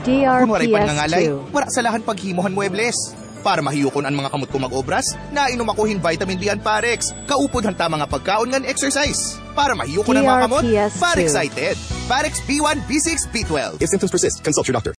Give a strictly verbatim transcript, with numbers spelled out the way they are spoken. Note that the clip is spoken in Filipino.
Kung waray D R P S pangangalay, two. wala sa lahan paghimuhan muebles. Para mahiyukon ang mga kamot ko mag-obras, na inom akuhin vitamin B and Parex. Kaupod hanta mga pagkaon ngan exercise. Para mahiyukon ang mga kamot, D R P S two. Parex excited. Parex B one, B six, B twelve. If symptoms persist, consult your doctor.